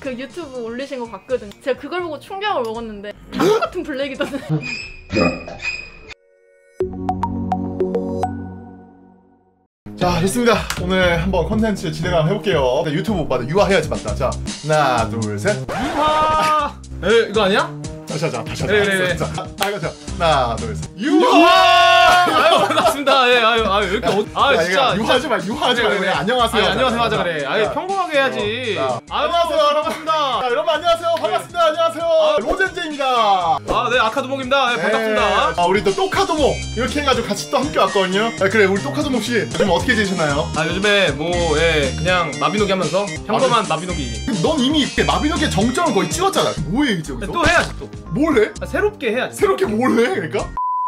그 유튜브 올리신 거 봤거든요. 제가 그걸 보고 충격을 먹었는데 다 똑같은 블랙이던데. 자, 좋습니다. 오늘 한번 컨텐츠 진행 한번 해볼게요. 유튜브 오빠들 유화 해야지 맞다. 자, 하나, 둘, 셋. 유화! 에, 이거 아니야? 다시 하자. 그래. 자, 이거 하나, 둘, 셋. 유화! 아유, 반갑습니다. 예, 아유, 왜 이렇게 진짜 유화하지 마. 그래. 안녕하세요. 안녕하세요. 하자 그래. 아유, 평범하게 해야지. 안녕하세요, 여러분. 자, 여러분 안녕하세요. 반갑습니다. 안녕하세요. 로젠제입니다. 네, 아카도목입니다. 반갑습니다. 우리 또 또카도목 이렇게 해가지고 같이 또 함께 왔거든요. 그래, 우리 또카도목 씨 요즘 어떻게 지내시나요? 요즘에 그냥 마비노기 하면서 평범한 마비노기. 넌 이미 마비노기의 정점을 거의 찍었잖아. 뭐해 이제 여기서? 또 해야지 또. 뭘 해? 새롭게 해야지. 새롭게 뭘 해? 그러니까?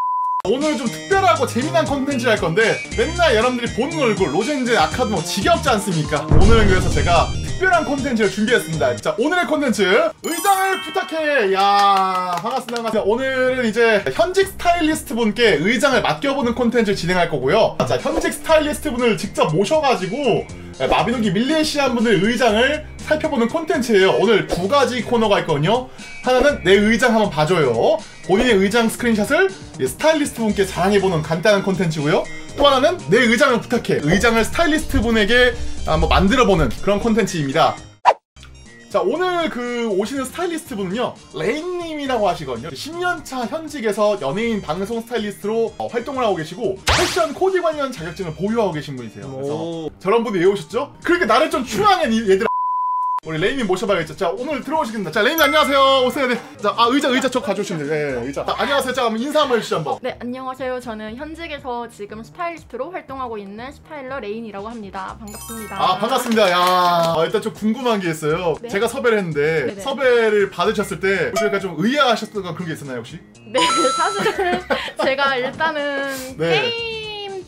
오늘 좀 특별하고 재미난 컨텐츠를 할 건데 맨날 여러분들이 보는 얼굴 로젠제 아카도목 지겹지 않습니까? 오늘은 그래서 제가 특별한 콘텐츠를 준비했습니다. 자, 오늘의 콘텐츠 의장을 부탁해. 야, 반갑습니다. 오늘은 이제 현직 스타일리스트 분께 의장을 맡겨보는 콘텐츠를 진행할 거고요. 자, 현직 스타일리스트 분을 직접 모셔가지고 마비노기 밀레시안 분의 의장을 살펴보는 콘텐츠예요. 오늘 두 가지 코너가 있거든요. 하나는 내 의장 한번 봐줘요. 본인의 의장 스크린샷을 스타일리스트 분께 자랑해보는 간단한 콘텐츠고요. 또 하나는 내 의장을 부탁해. 의장을 스타일리스트 분에게 한번 만들어보는 그런 콘텐츠입니다. 자, 오늘 오시는 스타일리스트 분은요, 레인님이라고 하시거든요. 10년차 현직에서 연예인 방송 스타일리스트로 활동을 하고 계시고 패션 코디 관련 자격증을 보유하고 계신 분이세요. 그래서 저런 분이 왜 오셨죠? 그렇게 나를 좀 추앙해 얘들아. 우리 레인님 모셔봐야겠죠. 자, 오늘 들어오시겠습니다. 자, 레인님 안녕하세요. 오세요. 네. 자, 의자 저 가져오시면 돼요. 네, 의자. 안녕하세요. 자, 한번 인사 한번 해주시죠, 한번. 네, 안녕하세요. 저는 현직에서 지금 스타일리스트로 활동하고 있는 스타일러 레인이라고 합니다. 반갑습니다. 반갑습니다. 야, 일단 좀 궁금한 게 있어요. 네? 제가 섭외를 했는데 네네. 섭외를 받으셨을 때 혹시 약간 좀 의아하셨던 그런 게 있었나요, 혹시? 네, 사실은 제가 일단은 네. 게임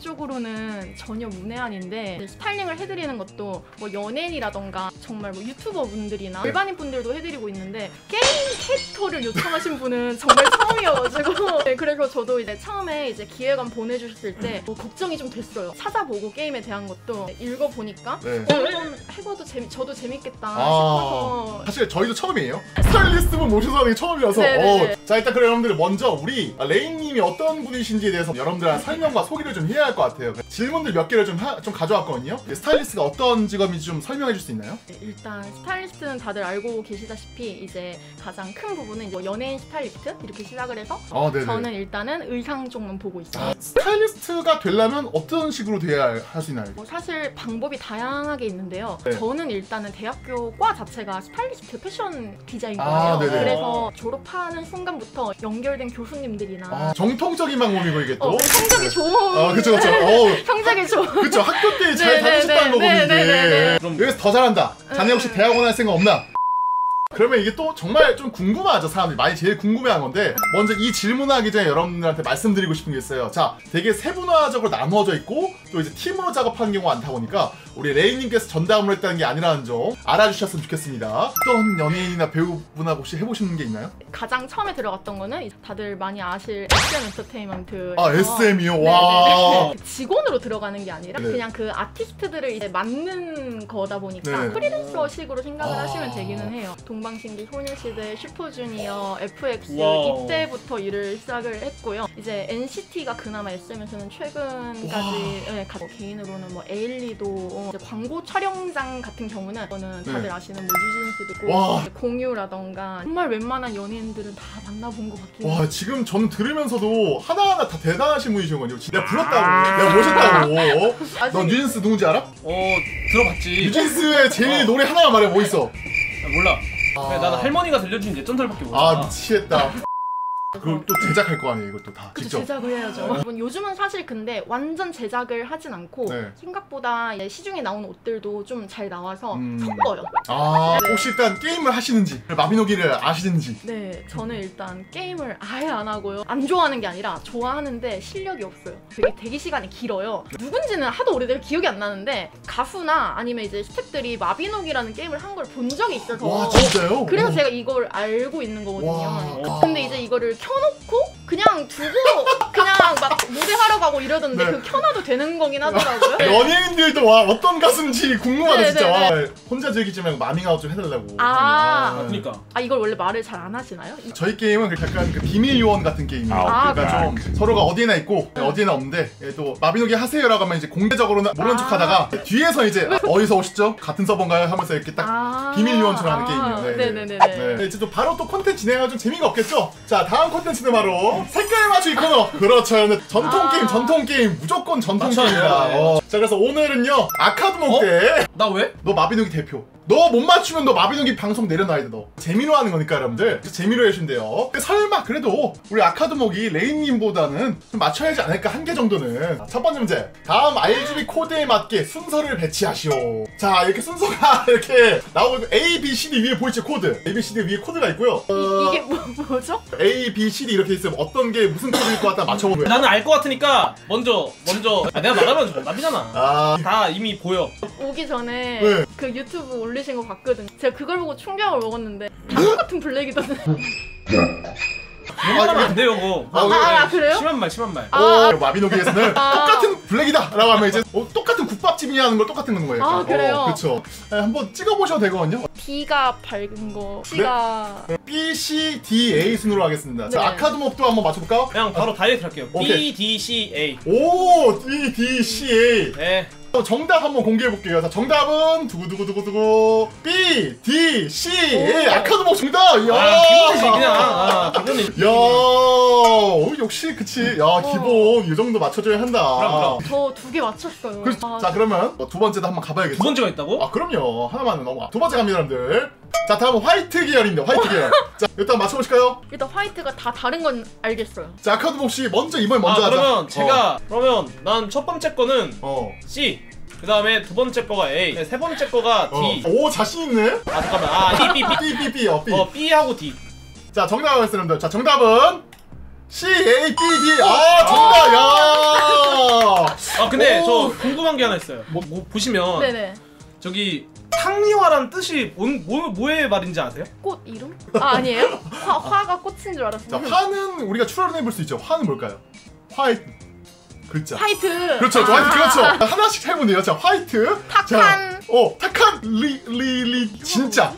쪽으로는 전혀 문외한인데 스타일링을 해드리는 것도 뭐 연예인이라던가 정말 뭐 유튜버 분들이나 네. 일반인 분들도 해드리고 있는데 게임 캐릭터를 요청하신 분은 정말 처음이어가지고 네, 그래서 저도 이제 처음에 이제 기획안 보내주셨을 때 걱정이 좀 됐어요. 찾아보고 게임에 대한 것도 읽어보니까 네. 한번 해봐도 저도 재밌겠다 싶어서. 사실 저희도 처음이에요. 스타일리스트 분 모셔서 하는 게 처음이어서. 자, 일단 그럼 여러분들 먼저 우리 레인님이 어떤 분이신지에 대해서 여러분들한테 설명과 소개를 좀 해야 할 것 같아요. 질문들 몇 개를 좀 가져왔거든요. 스타일리스트가 어떤 직업인지 좀 설명해 줄 수 있나요? 네, 일단 스타일리스트는 다들 알고 계시다시피 이제 가장 큰 부분은 뭐 연예인 스타일리스트 이렇게 시작을 해서 저는 일단은 의상 쪽만 보고 있어요. 스타일리스트가 되려면 어떤 식으로 돼야 할 수 있나요? 사실 방법이 다양하게 있는데요. 네. 저는 일단은 대학교 과 자체가 스타일리스트 패션 디자인과예요. 그래서 졸업하는 순간부터 연결된 교수님들이나 정통적인 방법이고 이게 또 성적이 좋은 그쵸 성적이 좋은 그쵸, 학교 때 잘 다니셨다는 거고 이게 그럼 여기서 더 잘한다. 자네 혹시 대학원 할 생각 없나? 그러면 이게 또 정말 좀 궁금하죠. 사람들이 많이 제일 궁금해한 건데 먼저 이 질문하기 전에 여러분들한테 말씀드리고 싶은 게 있어요. 자, 되게 세분화적으로 나누어져 있고 또 이제 팀으로 작업하는 경우가 많다 보니까 우리 레인님께서 전담을 했다는 게 아니라는 점 알아주셨으면 좋겠습니다. 어떤 연예인이나 배우분하고 혹시 해보시는 게 있나요? 가장 처음에 들어갔던 거는 다들 많이 아실 SM 엔터테인먼트. SM이요? 와. 직원으로 들어가는 게 아니라 네. 그냥 그 아티스트들을 이제 맡는 거다 보니까 네. 프리랜서식으로 생각을 하시면 되기는 해요. 동방신기, 소녀시대, 슈퍼주니어, FX 이때부터 일을 시작을 했고요. 이제 NCT가 그나마 SM에서는 최근까지 가고 개인으로는 뭐 에일리도 이제 광고 촬영장 같은 경우는 저는 다들 아시는 뭐 뉴진스도 공유라던가 정말 웬만한 연예인들은 다 만나본 것 같긴 해요. 와, 지금 전 들으면서도 하나하나 다 대단하신 분이시거든요. 내가 불렀다고, 내가 모셨다고. 너 뉴진스 누군지 알아? 들어봤지. 뉴진스의 제일 노래 하나만 말해. 뭐 있어? 몰라. 나는 할머니가 들려준 예전설밖에 몰라. 미치겠다. 그걸 또 제작할 거 아니에요, 이것도 다. 직접. 제작을 해야죠. 요즘은 사실 근데 완전 제작을 하진 않고 생각보다 시중에 나오는 옷들도 좀 잘 나와서 섞어요. 혹시 일단 게임을 하시는지, 마비노기를 아시는지? 네, 저는 일단 게임을 아예 안 하고요. 안 좋아하는 게 아니라 좋아하는데 실력이 없어요. 되게 대기 시간이 길어요. 누군지는 하도 오래돼서 기억이 안 나는데 가수나 아니면 이제 스태프들이 마비노기라는 게임을 한 걸 본 적이 있어서. 와, 진짜요? 그래서 제가 이걸 알고 있는 거거든요. 근데 이제 이거를 켜놓고 그냥 두고 그냥 막 무대 하러 가고 이러던데 네. 그 켜놔도 되는 거긴 하더라고요. 연예인들도 와 어떤 가수인지 궁금하다 네, 진짜. 네, 와, 혼자 즐기지 말고 마밍아웃 좀 해달라고. 그러니까. 아 이걸 원래 말을 잘 안 하시나요? 저희 게임은 약간 그 비밀 요원 같은 게임이에요. 아, 그러니까 좀 서로가 어디에나 있고 어디에나 없는데 또 마비노기 하세요라고 하면 이제 공개적으로는 모른 척하다가 뒤에서 이제 어디서 오시죠? 같은 서버인가요? 하면서 이렇게 딱 비밀 요원처럼 하는 게임이에요. 네네네. 네, 이제 또 바로 또 콘텐츠 진행하면 좀 재미가 없겠죠? 자, 다음 콘텐츠는 바로 색깔 맞추기 코너. 그렇죠. 전통 게임 무조건 전통 맞춰야 게임이다. 돼요. 자, 그래서 오늘은요 아카드몽 때 나 왜? 너 마비노기 대표. 너 못 맞추면 너 마비노기 방송 내려놔야 돼. 너 재미로 하는 거니까 여러분들 재미로 해주신대요. 설마 그래도 우리 아카드몽이 레인님보다는 좀 맞춰야 하지 않을까 한 개 정도는. 첫 번째 문제, 다음 RGB 코드에 맞게 순서를 배치하시오. 자, 이렇게 순서가 이렇게 나오고 A, B, C, D 위에 보이죠? 코드 A, B, C, D 위에 코드가 있고요. 이게 뭐죠? A, B, C, D 이렇게 있으면 어떤 게 무슨 코드일 것 같다 맞춰보는 거야. 나는 알 것 같으니까 먼저 내가 말하면 정답이잖아. 아, 다 이미 보여. 오기 전에 네. 그 유튜브 올리신 거 봤거든요. 제가 그걸 보고 충격을 먹었는데 다 똑같은 블랙이던데. 말하면 안 돼요, 그거. 그래요? 심한 말. 마비노기에서는 똑같은 블랙이다 라고 하면 이제 똑같은 국밥집이냐 하는 걸 똑같은 건 거예요. 아, 그래요? 그렇죠. 한번 찍어보셔도 되거든요. B가 밝은 거, C가 B, C, D, A 순으로 하겠습니다. 자, 네. 아카드목도 한번 맞춰볼까요? 그냥 바로 다이렉트 할게요. 오케이. B, D, C, A. 오! D, D, C, A. 네. 정답 한번 공개해볼게요. 자, 정답은 두구두구두구두구 B, D, C, A. 아카드목 정답! 이야! 기본이지, 그냥. 기본이. 야, 역시 그치. 야, 기본 이 정도 맞춰줘야 한다. 그럼. 저 2개 맞췄어요. 자, 그러면 두 번째도 한번 가봐야겠죠. 두 번째가 있다고? 아, 그럼요. 하나만은 넘어가. 두 번째 갑니다, 여러분들. 자, 다음은 화이트 계열입니다. 화이트 계열. 자, 일단 맞춰보실까요? 일단 화이트가 다 다른 건 알겠어요. 자, 아카드목 씨 이번에 먼저 하자. 그러면 제가 난 첫 번째 거는 C. 그 다음에 두 번째 거가 A. 네, 세 번째 거가 D. 오, 자신 있네. 아 잠깐만. B. B. B하고 D. 자, 정답 하겠습니다, 여러분들. 자, 정답은 C, A, B, D. 아, 정답. 야. 근데 오. 저 궁금한 게 하나 있어요. 뭐 보시면 네네. 저기 탕리화란 뜻이 뭐의 말인지 아세요? 꽃 이름? 아니에요? 화가 꽃인 줄 알았어요. 자, 화는 우리가 추론해 볼 수 있죠. 화는 뭘까요? 화이트. 글자. 화이트. 그렇죠. 화이트. 그렇죠. 하나씩 해보네요. 자, 화이트. 탁한. 탁한 진짜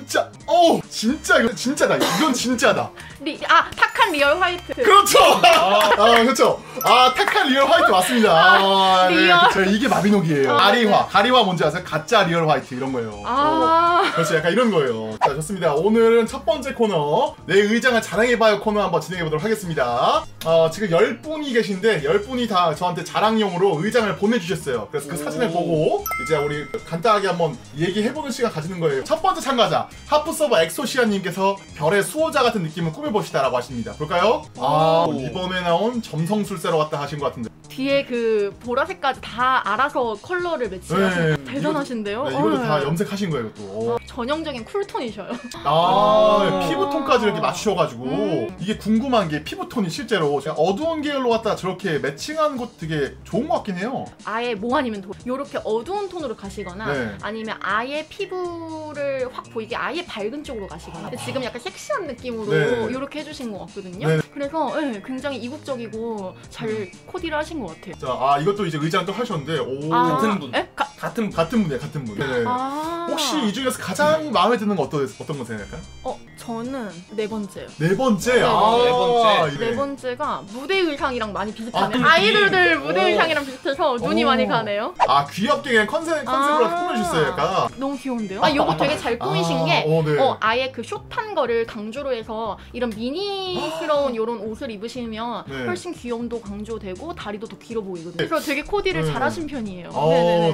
이거 진짜다. 이건 진짜다. 탁한 리얼 화이트. 그렇죠. 그렇죠. 탁한 리얼 화이트 맞습니다. 리얼. 그렇죠. 이게 마비노기예요. 가리화 뭔지 아세요? 가짜 리얼 화이트 이런 거예요. 그렇죠. 약간 이런 거예요. 자, 좋습니다. 오늘은 첫 번째 코너 내 의장을 자랑해봐요 코너 한번 진행해 보도록 하겠습니다. 지금 10분이 계신데 10분이 다 저한테 자랑용으로 의장을 보내주셨어요. 그래서 그 사진을 보고 이제 우리 간단하게 한번 얘기해보는 시간 가지는 거예요. 첫 번째 참가자 하프서버 엑소시아님께서 별의 수호자 같은 느낌을 꾸며봅시다 라고 하십니다. 볼까요? 이번에 나온 점성술사로 왔다 하신 것 같은데 뒤에 그 보라색까지 다 알아서 컬러를 매치하신 네, 대단하신데요? 이것도 다 염색하신 거예요 또. 전형적인 쿨톤이셔요. 피부톤까지 이렇게 맞추셔가지고 이게 궁금한 게 피부톤이 실제로 어두운 계열로 갖다 저렇게 매칭한 것 되게 좋은 것 같긴 해요. 아예 뭐 아니면 요렇게 어두운 톤으로 가시거나 네. 아니면 아예 피부를 확 보이게 아예 밝은 쪽으로 가시거나 근데 지금 약간 섹시한 느낌으로 네. 요렇게 해주신 것 같거든요. 네. 그래서 굉장히 이국적이고 잘 코디를 하신 것 같아요. 자, 이것도 이제 의장 또 하셨는데 같은 분. 에? 같은 같은 분. 네. 혹시 이 중에서 가장 마음에 드는 건 어떤 거 생각할까요? 저는 네 번째요. 네 번째. 네 번째. 이래. 네 번째가 무대 의상이랑 많이 비슷하네요. 그렇지. 아이돌들 무대 의상이랑 비슷해서 눈이 오. 많이 가네요. 귀엽게 그냥 컨셉으로 꾸며주셨어요, 약간. 너무 귀여운데요? 요거 되게 잘 꾸미신 게 네. 아예 그 숏한 거를 강조로 해서 이런 미니스러운 요런 옷을 입으시면 네. 훨씬 귀염도 강조되고 다리도 더 길어 보이거든요. 그래서 되게 코디를 네. 잘하신 편이에요. 네네네.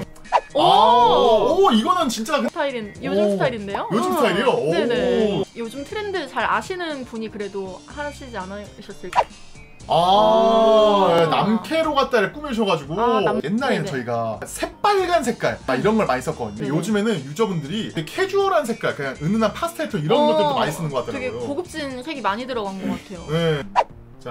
이거는 진짜 요즘 스타일인데요? 요즘 스타일이요? 네네. 요즘 트렌드 잘 아시는 분이 그래도 하시지 않으셨을까? 남캐로 갖다 이렇게 꾸며주셔가지고 옛날에는 네네. 저희가 새빨간 색깔 이런 걸 많이 썼거든요. 네네. 요즘에는 유저분들이 되게 캐주얼한 색깔 그냥 은은한 파스텔 톤 이런 것들도 많이 쓰는 것 되게 같더라고요. 고급진 색이 많이 들어간 것 같아요. 네. 자,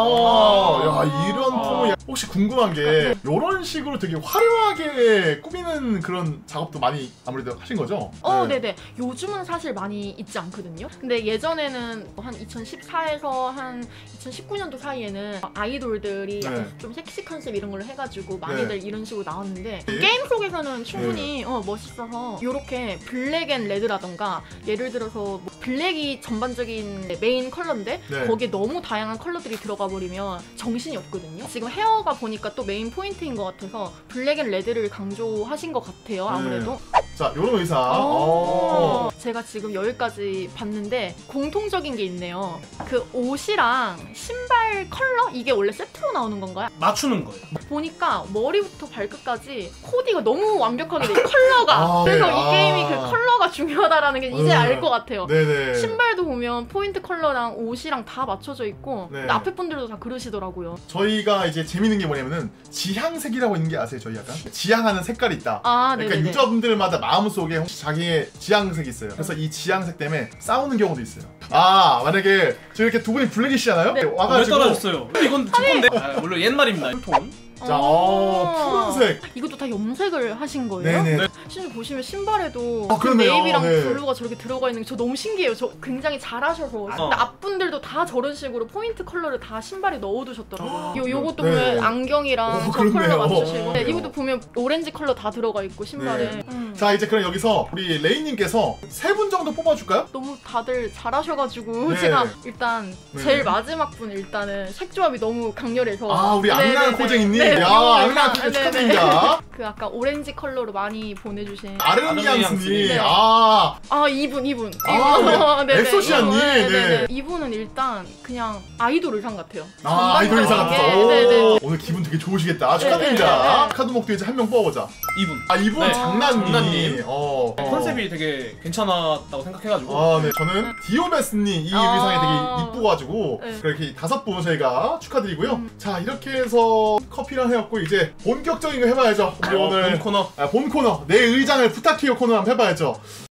와. 야, 이런 폼을 혹시 궁금한 게 이런 식으로 되게 화려하게 꾸미는 그런 작업도 많이 아무래도 하신 거죠? 네네. 요즘은 사실 많이 있지 않거든요. 근데 예전에는 한 2014에서 한 2019년도 사이에는 아이돌들이 약간 좀 섹시 컨셉 이런 걸로 해가지고 많이들 이런 식으로 나왔는데 게임 속에서는 충분히 멋있어서 이렇게 블랙 앤 레드라던가 예를 들어서 뭐 블랙이 전반적인 메인 컬러인데 거기에 너무 다양한 컬러들이 들어가 버리면 정신이 없거든요. 지금 헤어가 보니까 또 메인 포인트인 것 같아서 블랙 앤 레드를 강조하신 것 같아요. 아무래도. 자, 요런 의상. 제가 지금 여기까지 봤는데 공통적인 게 있네요. 그 옷이랑 신발 컬러? 이게 원래 세트로 나오는 건가요? 맞추는 거예요. 보니까 머리부터 발끝까지 코디가 너무 완벽하게 돼. 컬러가. 그래서 이 게임이 그 컬러가 중요하다라는 게 이제 알 것 같아요. 네네. 신발도 보면 포인트 컬러랑 옷이랑 다 맞춰져 있고 근데 앞에 분들도 다 그러시더라고요. 저희가 이제 재밌는 게 뭐냐면은 지향색이라고 있는 게 아세요? 저희 약간 지향하는 색깔이 있다. 그러니까 네네네. 유저분들마다 마음속에 혹시 자기의 지향색이 있어요. 그래서 이 지향색 때문에 싸우는 경우도 있어요. 만약에 저 이렇게 두 분이 블랙이시잖아요? 네. 왜 와가지고 떨어졌어요? 이건 제 건데. 물론 옛말입니다. 톤. 자, 푸른색. 이것도 다 염색을 하신 거예요? 네네. 심지어 보시면 신발에도 그 그러네요. 네이비랑 네. 블루가 저렇게 들어가 있는 게 저 너무 신기해요. 저 굉장히 잘하셔서 근데 앞분들도 다 저런 식으로 포인트 컬러를 다 신발에 넣어두셨더라고요. 요것도 네. 보면 안경이랑 저 그렇네요. 컬러 맞추시고 그래요. 이것도 보면 오렌지 컬러 다 들어가 있고 신발에 네. 자, 이제 그럼 여기서 우리 레이님께서 3분 정도 뽑아줄까요? 너무 다들 잘하셔가지고 네. 제가 일단 제일 마지막 분 일단은 색조합이 너무 강렬해서 우리 악란 코쟁이님. 네, 야, 악란 코쟁이 축하드립니다. 그 아까 오렌지 컬러로 많이 보내주신 아르미앙스님. 네. 이분 네. 엑소시아님. 네. 이분은 일단 그냥 아이돌 의상 같아요. 아이돌 의상 같아서. 네네. 오늘 기분 되게 좋으시겠다. 축하드립니다. 카드목도 이제 한 명 뽑아보자. 이분. 이분 네. 장난님. 장난님. 컨셉이 되게 괜찮았다고 생각해가지고. 네. 저는 디오베스님 이 의상이 되게 이쁘가지고 그렇게 5분 저희가 축하드리고요. 자, 이렇게 해서 커피랑 해왔고 이제 본격적인 거 해봐야죠. 우리 오늘 본 코너. 본 코너 내 의장을 부탁해요 코너 한번 해봐야죠.